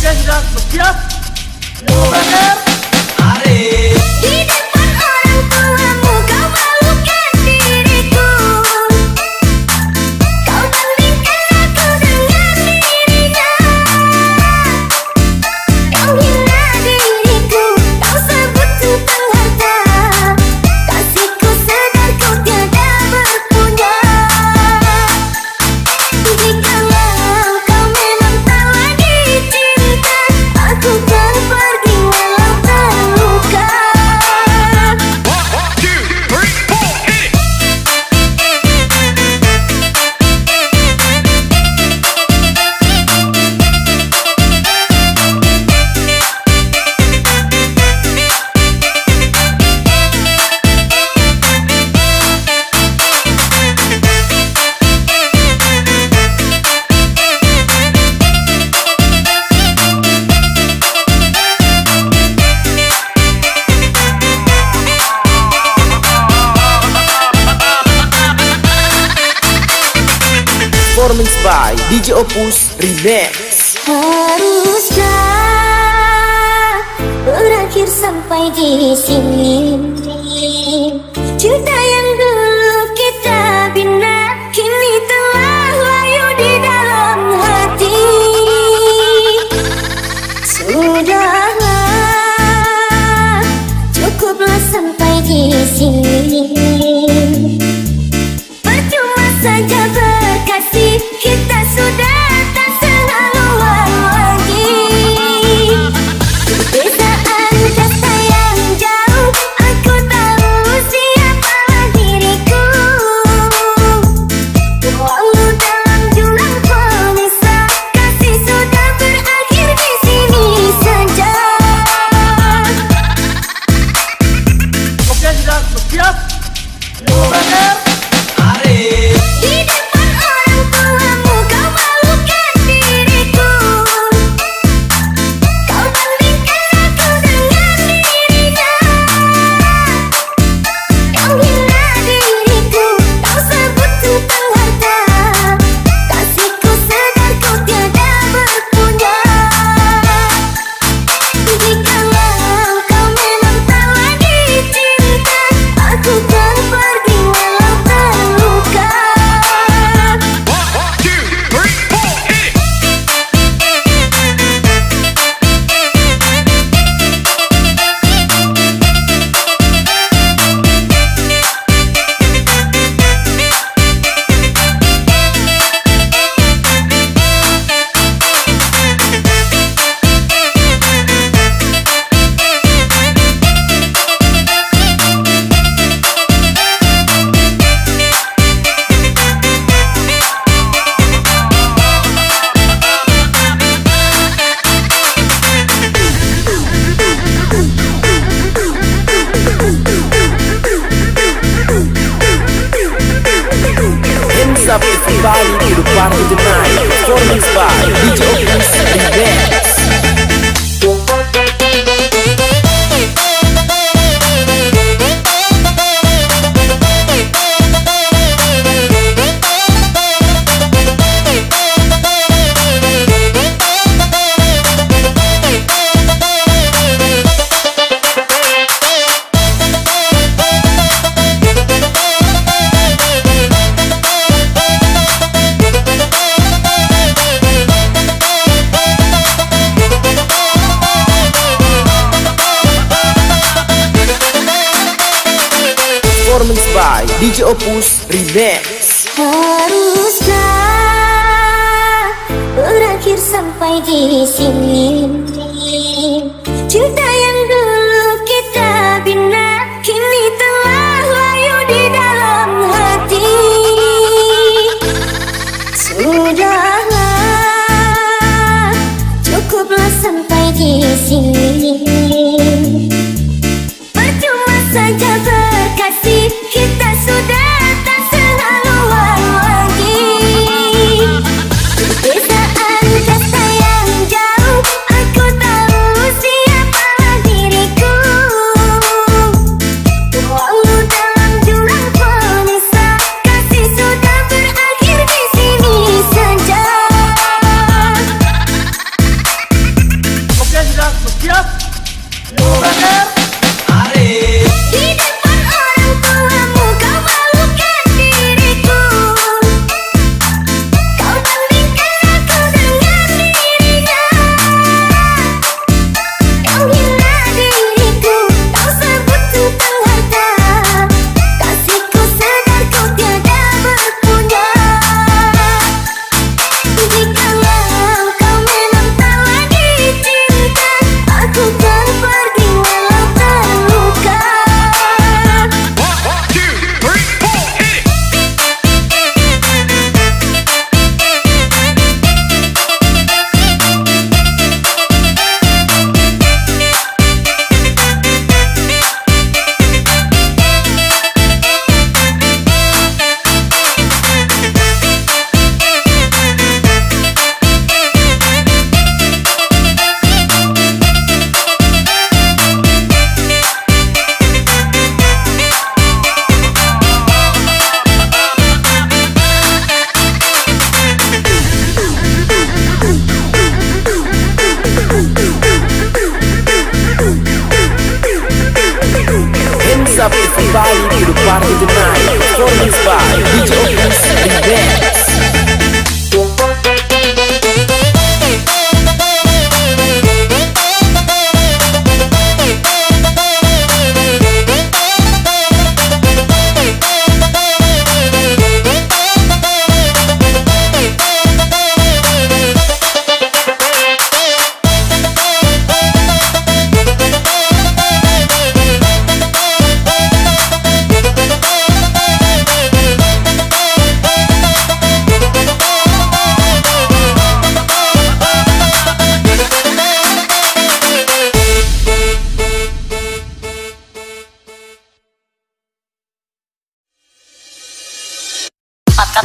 Oke, sudah siap. Bener. Arif. Di depan orang tuamu kau malukan diriku. Kau bandingkan aku dengan dirinya. Kau hina diriku, kau sebut tentang harta. Kasihku sedar kau tiada berpunya. Jikalau kau memang tak lagi cinta, aku kan pergi walau terluka. Performance by DJ Opus Remix. Haruskah berakhir sampai di sini? Cinta yang dulu kita bina kini telah layu di dalam hati. Sudahlah, cukuplah sampai di sini. Percuma saja berkasih, kita sudah tak sehaluan lagi. Perbedaan kata yang jauh, aku tahu siapalah diriku. Walau dalam jurang pemisah, kasih sudah berakhir di sini saja. Oke, sudah siap. Bener. Arif. Di depan orang tuamu kau malukan diriku. Kau bandingkan aku dengan dirinya. Kau hina diriku, kau sebut tentang harta. Kasihku sedar kau tiada berpunya. Jikalau kau memang tak lagi cinta, aku kan pergi walau terluka. Hands up everybody to the party tonight. Performance by DJ Opus Remix. Performance by DJ Opus Remix. Haruskah berakhir sampai di sini? Cinta yang dulu kita bina kini telah layu di dalam hati. Sudahlah, cukuplah sampai di sini. Percuma saja berkasih, kita sudah tak sehaluan lagi. Perbedaan kata yang jauh, aku tahu siapalah diriku. Walau dalam jurang pemisah, kasih sudah berakhir di sini saja.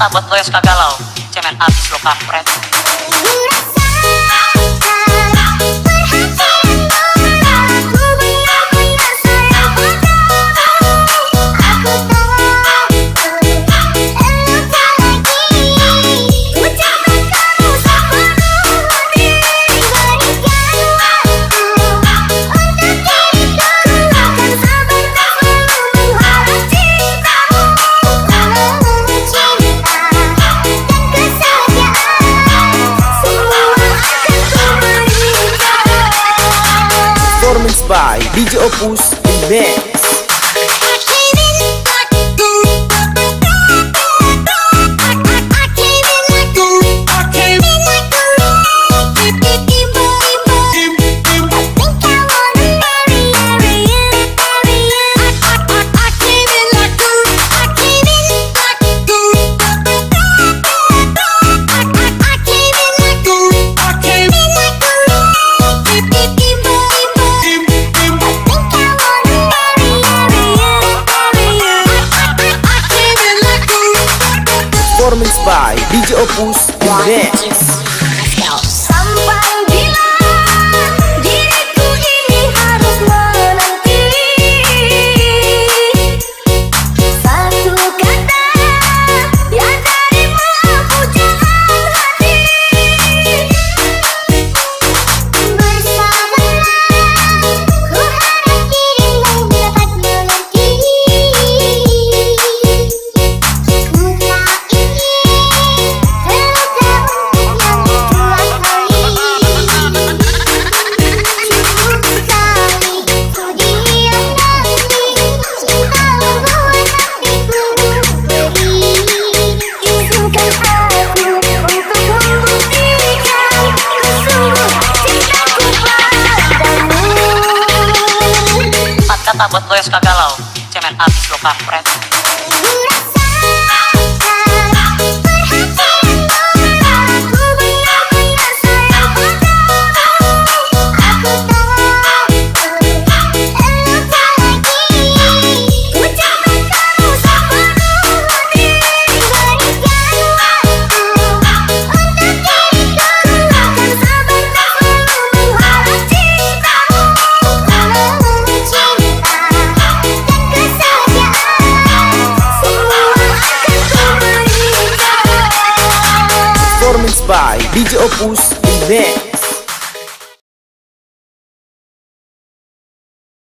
Kata buat lo yang suka galau, cemen abis lo kampret. Performance by DJ Opus Remix. Performance by DJ Opus Remix. Sampai bila diriku ini harus menanti satu kata yang darimu pujaan hati. Bersabarlah, ku harap dirimu dapat mengerti. Ku tak ingin terluka yang dua kali. Cukup sekali ku diam nanti, cinta membuat hatiku beri. Izinkan aku untuk membuktikan sesungguh cintaku padamu. Empat kata buat lo yang suka galau, cemen abis lo kampret. Performance by DJ Opus Remix.